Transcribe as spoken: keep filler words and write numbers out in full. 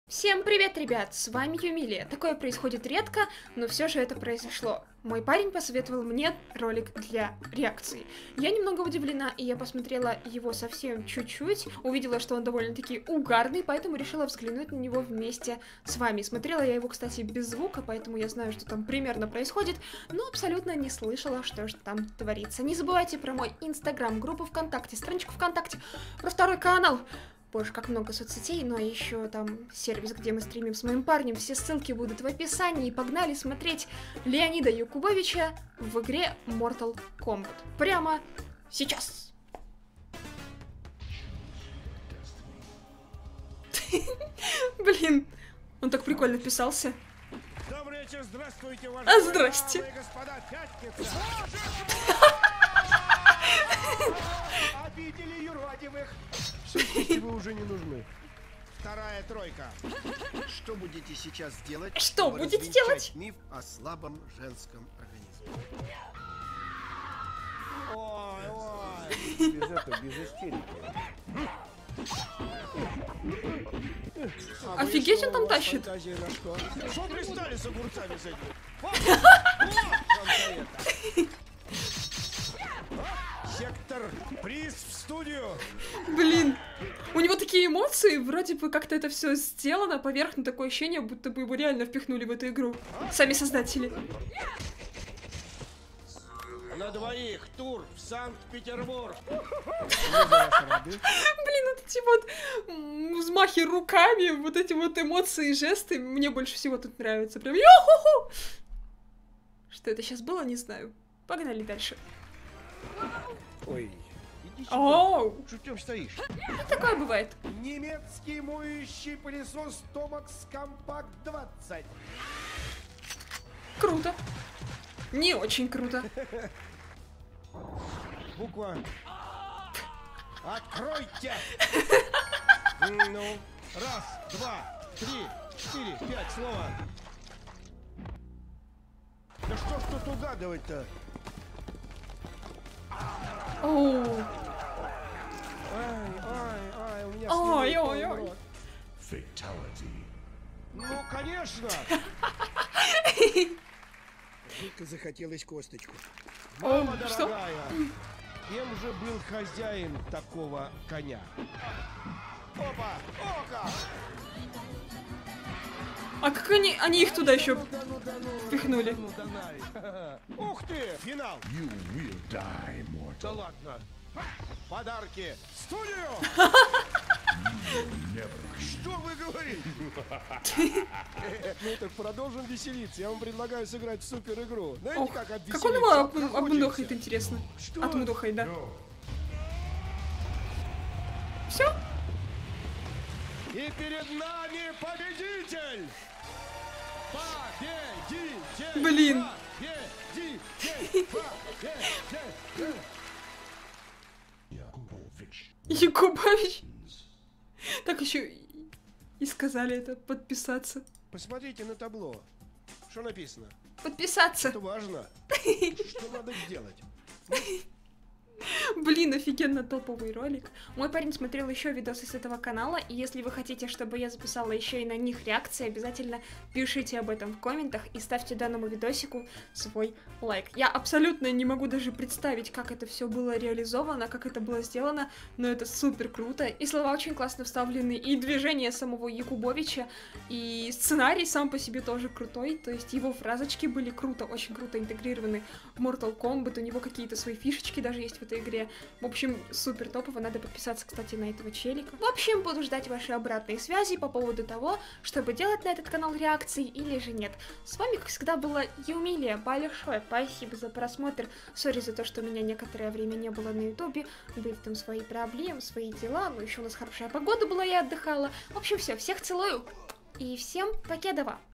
Всем привет, ребят, с вами Юмилия. Такое происходит редко, но все же это произошло. Мой парень посоветовал мне ролик для реакции. Я немного удивлена, и я посмотрела его совсем чуть-чуть, увидела, что он довольно-таки угарный, поэтому решила взглянуть на него вместе с вами. Смотрела я его, кстати, без звука, поэтому я знаю, что там примерно происходит, но абсолютно не слышала, что же там творится. Не забывайте про мой инстаграм, группу ВКонтакте, страничку ВКонтакте, про второй канал. Боже, как много соцсетей, но еще там сервис, где мы стримим с моим парнем. Все ссылки будут в описании. Погнали смотреть Леонида Якубовича в игре Mortal Kombat. Прямо сейчас. Блин, он так прикольно вписался. Добрый вечер, здравствуйте, А, здрасте. господа, пятница. Обидели юродивых. Шутки вы уже не нужны. Вторая тройка. Что будете сейчас делать? Что чтобы будете развенчать делать? миф о слабом женском организме. Ой, ой. Без этого, без истерики. А Офигеть, вы он там что, у вас тащит. фантазия на что? Что пристали с огурцами с этими? Вот, вот вам за это. Сектор, приз в студию. Блин, у него такие эмоции, вроде бы как-то это все сделано поверх, но такое ощущение, будто бы его реально впихнули в эту игру. Сами создатели. На двоих тур в Санкт-Петербург. Блин, вот эти вот м, взмахи руками, вот эти вот эмоции и жесты мне больше всего тут нравятся. Прям ё-ху-ху! Что это сейчас было, не знаю. Погнали дальше. Ой, иди сюда. Оу! Что там стоишь? Ну, такое бывает. Немецкий моющий пылесос Томакс Компакт двадцать. Круто. Не очень круто. Буква. Откройте! Ну, раз, два, три, четыре, пять, слова. Да что ж тут угадывать-то? Оу. Ай, ай, ай, у меня Ой, слюны ой, полный ой. рот. Ну, конечно! Только захотелось косточку. Мама О, что? дорогая, кем же был хозяин такого коня? Опа! Ока! А как они, они их туда еще Ну да, ну да, ну, впихнули? ну да, нафиг. Ух ты! Финал! Да ладно! Подарки! В студию! Что вы говорите? Ну так продолжим веселиться. Я вам предлагаю сыграть в супер игру. Знаете, Ох, как как он его об- обвеселиться? обмудохает, интересно. Что? Отмудохает, да. Все? И перед нами победитель! Победитель! Блин. Победитель! Победитель! Якубович. Так еще и- и сказали это, подписаться. Посмотрите на табло. Что написано? Подписаться. Это важно. Что надо сделать? Блин, офигенно топовый ролик. Мой парень смотрел еще видосы с этого канала, и если вы хотите, чтобы я записала еще и на них реакции, обязательно пишите об этом в комментах и ставьте данному видосику свой лайк. Я абсолютно не могу даже представить, как это все было реализовано, как это было сделано, но это супер круто, и слова очень классно вставлены, и движение самого Якубовича, и сценарий сам по себе тоже крутой, то есть его фразочки были круто, очень круто интегрированы в Mortal Kombat, у него какие-то свои фишечки даже есть в этой игре. В общем, супер топово, надо подписаться, кстати, на этого челика. В общем, буду ждать ваши обратные связи по поводу того, чтобы делать на этот канал реакции или же нет. С вами, как всегда, была Юмилия. Большое спасибо за просмотр. Сори за то, что у меня некоторое время не было на ютубе. Были там свои проблемы, свои дела, но еще у нас хорошая погода была, я отдыхала. В общем, все, всех целую. И всем покедова!